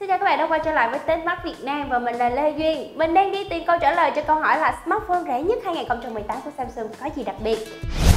Xin chào các bạn đã quay trở lại với Techmart Việt Nam và mình là Lê Duyên. Mình đang đi tìm câu trả lời cho câu hỏi là smartphone rẻ nhất 2018 của Samsung có gì đặc biệt?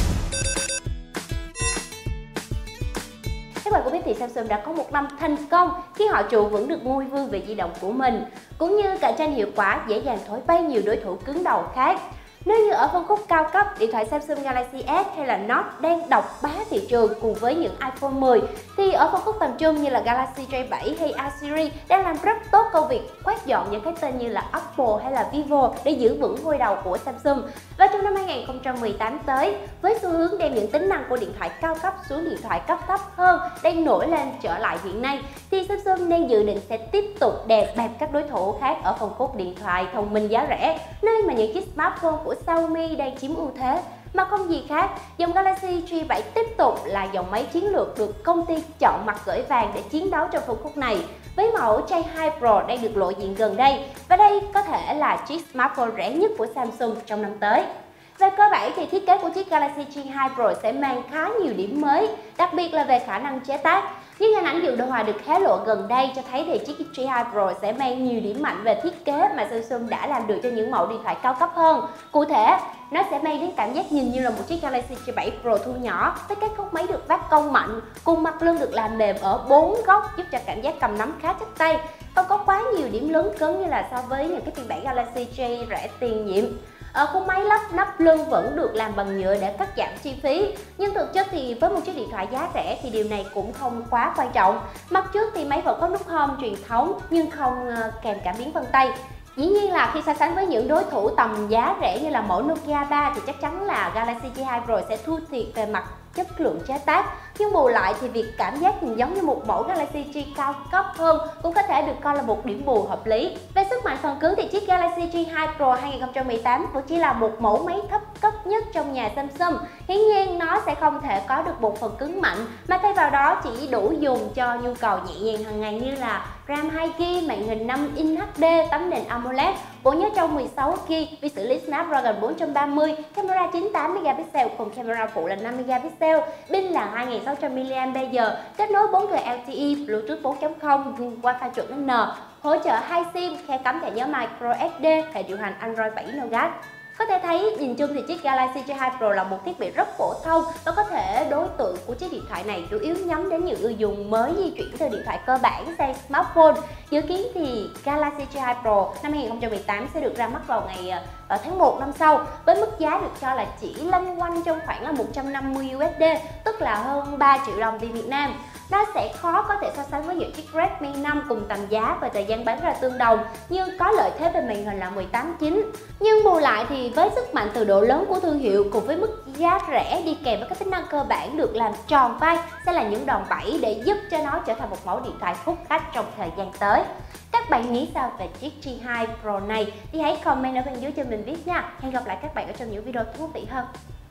Các bạn cũng biết thì Samsung đã có một năm thành công khi họ trụ vững được ngôi vương về di động của mình, cũng như cạnh tranh hiệu quả, dễ dàng thổi bay nhiều đối thủ cứng đầu khác. Nếu như ở phân khúc cao cấp, điện thoại Samsung Galaxy S hay là Note đang độc bá thị trường cùng với những iPhone 10, thì ở phân khúc tầm trung như là Galaxy J7 hay A series đang làm rất tốt công việc quét dọn những cái tên như là Oppo hay là Vivo để giữ vững ngôi đầu của Samsung. Và trong năm 2018 tới, với xu hướng đem những tính năng của điện thoại cao cấp xuống điện thoại cấp thấp hơn đang nổi lên trở lại hiện nay, thì Samsung đang dự định sẽ tiếp tục đè bẹp các đối thủ khác ở phân khúc điện thoại thông minh giá rẻ, nơi mà những chiếc smartphone của Xiaomi đang chiếm ưu thế. Mà không gì khác, dòng Galaxy J7 tiếp tục là dòng máy chiến lược được công ty chọn mặt gửi vàng để chiến đấu trong phân khúc này, với mẫu J2 Pro đang được lộ diện gần đây, và đây có thể là chiếc smartphone rẻ nhất của Samsung trong năm tới. Về cơ bản thì thiết kế của chiếc Galaxy J2 Pro sẽ mang khá nhiều điểm mới, đặc biệt là về khả năng chế tác. Những hình ảnh dự đồ họa được hé lộ gần đây cho thấy thì chiếc J2 Pro sẽ mang nhiều điểm mạnh về thiết kế mà Samsung đã làm được cho những mẫu điện thoại cao cấp hơn. Cụ thể, nó sẽ mang đến cảm giác nhìn như là một chiếc Galaxy J7 Pro thu nhỏ với các góc máy được vác cong mạnh, cùng mặt lưng được làm mềm ở 4 góc giúp cho cảm giác cầm nắm khá chắc tay. Không có quá nhiều điểm lớn cứng như là so với những cái phiên bản Galaxy J rẻ tiền nhiệm. Ở khung máy lắp nắp lưng vẫn được làm bằng nhựa để cắt giảm chi phí, nhưng thực chất thì với một chiếc điện thoại giá rẻ thì điều này cũng không quá quan trọng. Mặt trước thì máy vẫn có nút home truyền thống nhưng không kèm cảm biến vân tay. Dĩ nhiên là khi so sánh với những đối thủ tầm giá rẻ như là mẫu Nokia 3 thì chắc chắn là Galaxy J2 Pro sẽ thua thiệt về mặt chất lượng chế tác, nhưng bù lại thì việc cảm giác nhìn giống như một mẫu Galaxy J cao cấp hơn cũng có thể được coi là một điểm bù hợp lý. Về sức mạnh phần cứng thì chiếc Galaxy J2 Pro 2018 vẫn chỉ là một mẫu máy thấp cấp nhất trong nhà Samsung. Hiển nhiên nó sẽ không thể có được một phần cứng mạnh, mà thay vào đó chỉ đủ dùng cho nhu cầu nhẹ nhàng hàng ngày như là RAM 2GB, màn hình 5 inch HD, tấm nền AMOLED, bộ nhớ trong 16GB, vi xử lý Snapdragon 430, camera 98 megapixel cùng camera phụ là 5 megapixel, pin là 2600 mAh, kết nối 4G LTE, Bluetooth 4.0, Wi-Fi chuẩn N, hỗ trợ 2 SIM, khe cắm thẻ nhớ microSD, hệ điều hành Android 7 Nougat. Có thể thấy nhìn chung thì chiếc Galaxy J2 Pro là một thiết bị rất phổ thông và có thể đối tượng của chiếc điện thoại này chủ yếu nhắm đến những người dùng mới di chuyển từ điện thoại cơ bản sang smartphone. Dự kiến thì Galaxy J2 Pro năm 2018 sẽ được ra mắt vào tháng 1 năm sau, với mức giá được cho là chỉ loanh quanh trong khoảng là 150 USD, tức là hơn 3 triệu đồng tiền Việt Nam. Nó sẽ khó có thể so sánh với những chiếc Redmi 5 cùng tầm giá và thời gian bán ra tương đồng, nhưng có lợi thế về màn hình là 18:9. Nhưng bù lại thì với sức mạnh từ độ lớn của thương hiệu cùng với mức giá rẻ đi kèm với các tính năng cơ bản được làm tròn vai sẽ là những đòn bẩy để giúp cho nó trở thành một mẫu điện thoại hút khách trong thời gian tới. Các bạn nghĩ sao về chiếc J2 Pro này thì hãy comment ở bên dưới cho mình biết nha. Hẹn gặp lại các bạn ở trong những video thú vị hơn.